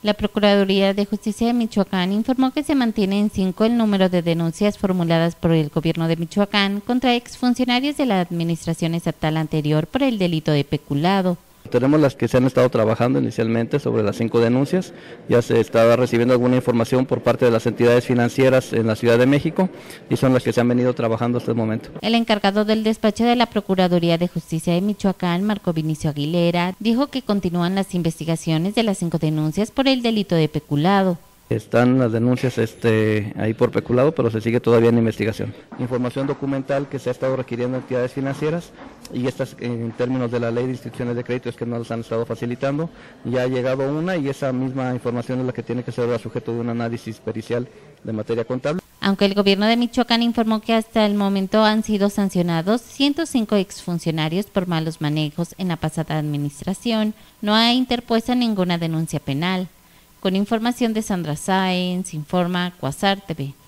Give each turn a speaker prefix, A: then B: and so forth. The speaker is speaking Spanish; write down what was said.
A: La Procuraduría de Justicia de Michoacán informó que se mantiene en 5 el número de denuncias formuladas por el gobierno de Michoacán contra exfuncionarios de la administración estatal anterior por el delito de peculado.
B: Tenemos las que se han estado trabajando inicialmente sobre las 5 denuncias, ya se estaba recibiendo alguna información por parte de las entidades financieras en la Ciudad de México y son las que se han venido trabajando hasta el momento.
A: El encargado del despacho de la Procuraduría de Justicia de Michoacán, Marco Vinicio Aguilera, dijo que continúan las investigaciones de las 5 denuncias por el delito de peculado.
B: Están las denuncias ahí por peculado, pero se sigue todavía en investigación. Información documental que se ha estado requiriendo entidades financieras y estas en términos de la ley de instituciones de crédito es que no las han estado facilitando. Ya ha llegado una y esa misma información es la que tiene que ser sujeto de un análisis pericial de materia contable.
A: Aunque el gobierno de Michoacán informó que hasta el momento han sido sancionados 105 exfuncionarios por malos manejos en la pasada administración, no ha interpuesto ninguna denuncia penal. Con información de Sandra Sáenz, informa Quasar TV.